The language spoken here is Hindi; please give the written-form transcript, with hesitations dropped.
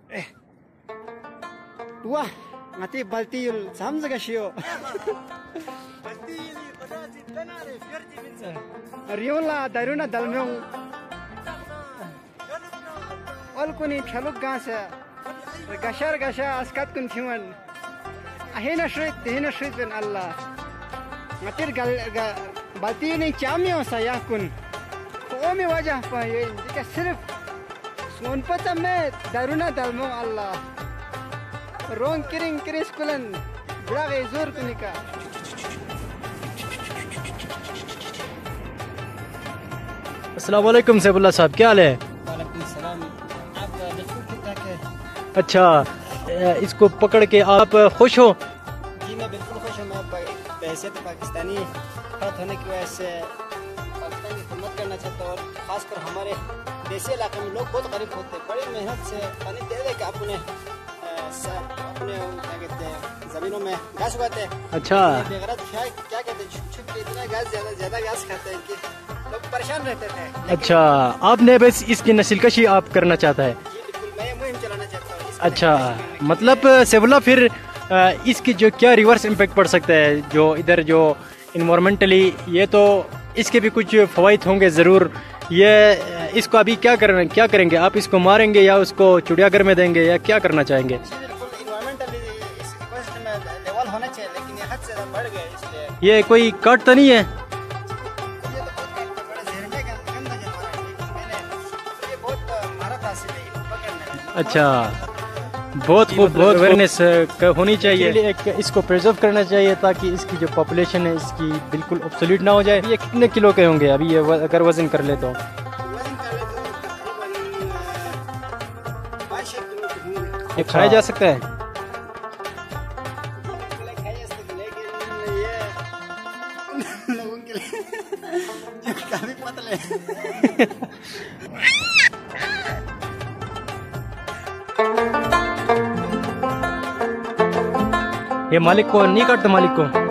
Wah, ngati balti yul sam jaga shio. Riola daruna dalmong. All kuni chaluk gasa. Gashar gasha askat kun thiman. Ahena shrit ben Allah. Ngatir balti ni chamio saya kun. Kome wajah pa ye jika sirf sun pata me daruna dalmong Allah. Rong kiring kulan brage zor kunika. अस्सलाम वालेकुम सैफुल्लाह साहब, क्या हाल है? वालेकुम सलाम। आप बिल्कुल ठीक ठाक है। अच्छा, इसको पकड़ के आप खुश हो? जी मैं बिल्कुल खुश हूँ। मैं पैसे तो पाकिस्तानी होने की वजह से पाकिस्तान की खिदमत करना चाहता हूँ और खासकर हमारे देसी इलाके में लोग बहुत गरीब होते हैं। बड़ी मेहनत से पानी दे दे के अपने क्या कहते हैं जमीनों में घास उगाते हैं। अच्छा, बेगरत क्या कहते हैं छुप के इतना घास ज्यादा घास खाते हैं कि लोग परेशान रहते थे। अच्छा, आपने बस इसकी नस्लकशी आप करना चाहता है? जी बिल्कुल, मैं ये मुहिम चलाना चाहता हूँ। अच्छा, मतलब सैफुल्लाह फिर इसकी जो क्या रिवर्स इम्पैक्ट पड़ सकता है जो इधर जो इन्वायरमेंटली, ये तो इसके भी कुछ फवाइद होंगे ज़रूर। ये इसको अभी क्या करेंगे आप? इसको मारेंगे या उसको चिड़ियाघर में देंगे या क्या करना चाहेंगे? लेवल होना चाहिए, लेकिन ये हद से बढ़ गया, इसलिए ये कोई काट तो नहीं है? अच्छा, बहुत खूब, बहुत अवेयरनेस होनी चाहिए। एक इसको प्रिजर्व करना चाहिए ताकि इसकी जो पॉपुलेशन है इसकी बिल्कुल ऑब्सोल्यूट ना हो जाए। ये कितने किलो के होंगे अभी ये अगर वजन कर ले तो? ये खाया जा सकता है? लोगों के लिए जो काफी पतले ये मालिक को नहीं काटता, मालिक को